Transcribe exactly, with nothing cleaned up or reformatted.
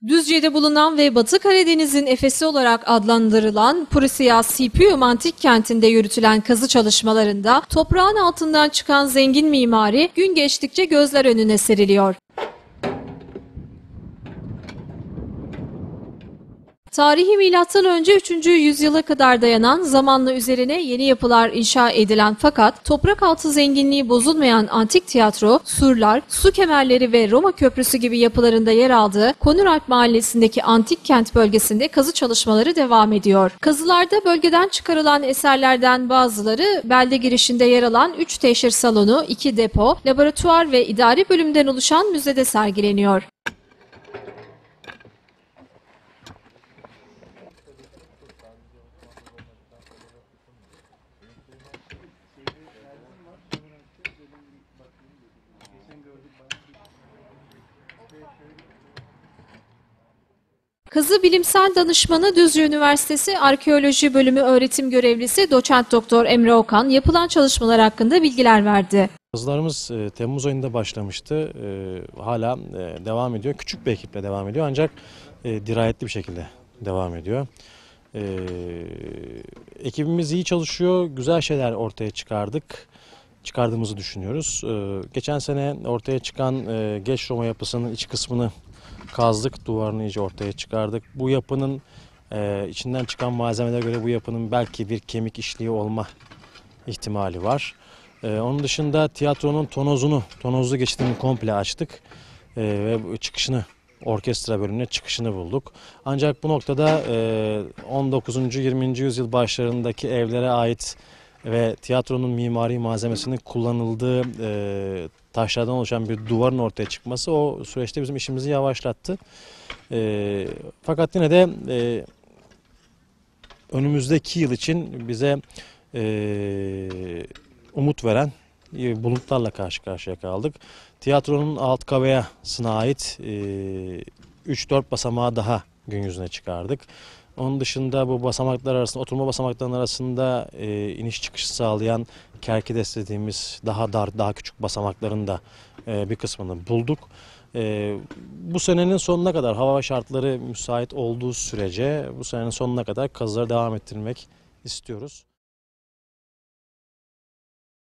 Düzce'de bulunan ve Batı Karadeniz'in Efesi olarak adlandırılan Prusya Scipium Antik Kenti'nde yürütülen kazı çalışmalarında toprağın altından çıkan zengin mimari gün geçtikçe gözler önüne seriliyor. Tarihi milattan önce üçüncü yüzyıla kadar dayanan, zamanla üzerine yeni yapılar inşa edilen fakat toprak altı zenginliği bozulmayan antik tiyatro, surlar, su kemerleri ve Roma Köprüsü gibi yapılarında yer aldığı Konuralp Mahallesi'ndeki antik kent bölgesinde kazı çalışmaları devam ediyor. Kazılarda bölgeden çıkarılan eserlerden bazıları belde girişinde yer alan üç teşhir salonu, iki depo, laboratuvar ve idari bölümden oluşan müzede sergileniyor. Kazı bilimsel danışmanı Düzce Üniversitesi Arkeoloji Bölümü öğretim görevlisi doçent doktor Emre Okan yapılan çalışmalar hakkında bilgiler verdi. Kazılarımız e, Temmuz ayında başlamıştı. E, hala e, devam ediyor. Küçük bir ekiple devam ediyor ancak e, dirayetli bir şekilde devam ediyor. E, ekibimiz iyi çalışıyor. Güzel şeyler ortaya çıkardık. Çıkardığımızı düşünüyoruz. E, geçen sene ortaya çıkan e, Geç Roma yapısının iç kısmını kazdık. Duvarını iyice ortaya çıkardık. Bu yapının e, içinden çıkan malzemelere göre bu yapının belki bir kemik işliği olma ihtimali var. Ee, onun dışında tiyatronun tonozunu, tonozlu geçidini komple açtık ee, ve çıkışını, orkestra bölümüne çıkışını bulduk. Ancak bu noktada e, on dokuzuncu yirminci yüzyıl başlarındaki evlere ait ve tiyatronun mimari malzemesinin kullanıldığı e, taşlardan oluşan bir duvarın ortaya çıkması o süreçte bizim işimizi yavaşlattı. E, fakat yine de e, önümüzdeki yıl için bize e, umut veren bulutlarla karşı karşıya kaldık. Tiyatronun alt kavayasına ait üç dört basamağı daha gün yüzüne çıkardık. Onun dışında bu basamaklar arasında, oturma basamaklarının arasında e, iniş çıkış sağlayan kerkides dediğimiz daha dar, daha küçük basamakların da e, bir kısmını bulduk. E, bu senenin sonuna kadar hava şartları müsait olduğu sürece bu senenin sonuna kadar kazıları devam ettirmek istiyoruz.